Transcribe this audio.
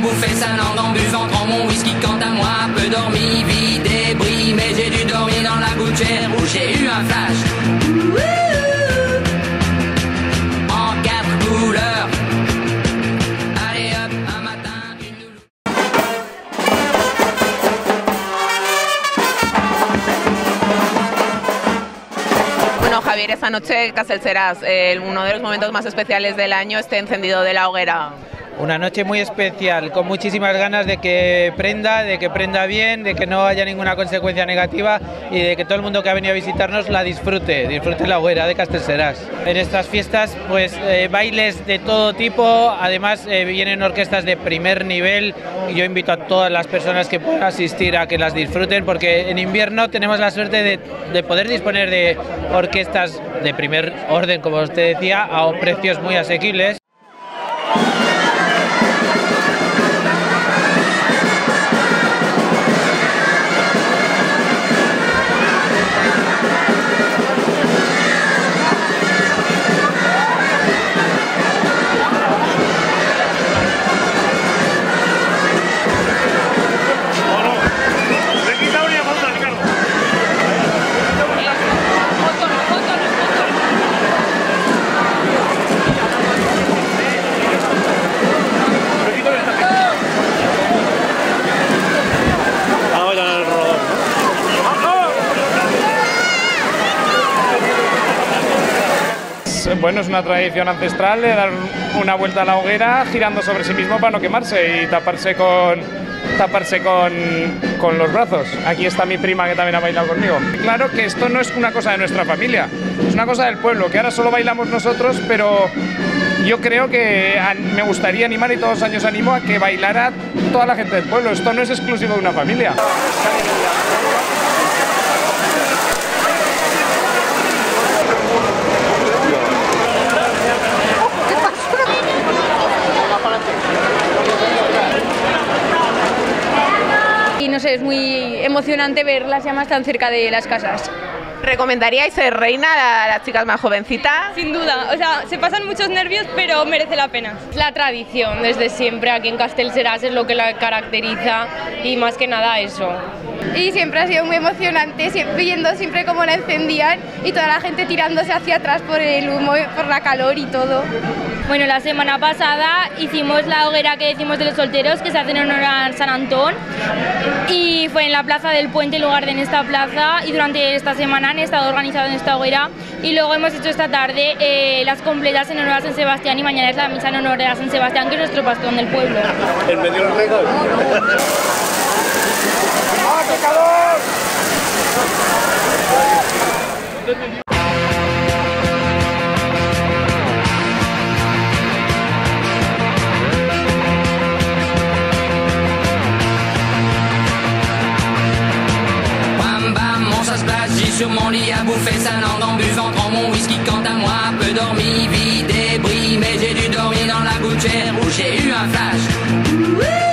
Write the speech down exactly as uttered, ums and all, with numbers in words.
bouffé sa langue en buvant trop mon whisky. Quant à moi, peu dormi, vie débris, mais j'ai dû dormir dans la gouttière où j'ai eu un flash. En quatre couleurs. Allez hop, un matin, une loulou. Bueno, Javier, esta noche Castellseràs, eh, uno de los momentos más especiales del año, este encendido de la hoguera. Una noche muy especial, con muchísimas ganas de que prenda, de que prenda bien, de que no haya ninguna consecuencia negativa y de que todo el mundo que ha venido a visitarnos la disfrute, disfrute la hoguera de Castellseràs. En estas fiestas, pues eh, bailes de todo tipo, además eh, vienen orquestas de primer nivel y yo invito a todas las personas que puedan asistir a que las disfruten, porque en invierno tenemos la suerte de, de poder disponer de orquestas de primer orden, como usted decía, a precios muy asequibles. Bueno, es una tradición ancestral de dar una vuelta a la hoguera girando sobre sí mismo para no quemarse y taparse con, taparse con, con los brazos. Aquí está mi prima que también ha bailado conmigo. Claro que esto no es una cosa de nuestra familia, es una cosa del pueblo, que ahora solo bailamos nosotros, pero yo creo que me gustaría animar, y todos los años animo a que bailara toda la gente del pueblo. Esto no es exclusivo de una familia. Y no sé, es muy emocionante ver las llamas tan cerca de las casas. ¿Recomendaríais ser reina a las chicas más jovencitas? Sin duda, o sea, se pasan muchos nervios, pero merece la pena. La tradición, desde siempre, aquí en Castellseràs es lo que la caracteriza y más que nada eso. Y siempre ha sido muy emocionante, siempre, viendo siempre cómo la encendían y toda la gente tirándose hacia atrás por el humo, por la calor y todo. Bueno, la semana pasada hicimos la hoguera que decimos de los solteros, que se hace en honor a San Antón, y fue en la plaza del Puente, en lugar de en esta plaza, y durante esta semana han estado organizados en esta hoguera, y luego hemos hecho esta tarde eh, las completas en honor a San Sebastián, y mañana es la misa en honor a San Sebastián, que es nuestro patrón del pueblo. ¿El medio del regalo? ¡Ah, qué calor! J'ai sur mon lit à bouffer sa langue en buvant trop mon whisky. Quant à moi, peu dormi, vie débris, mais j'ai dû dormir dans la gouttière où j'ai eu un flash.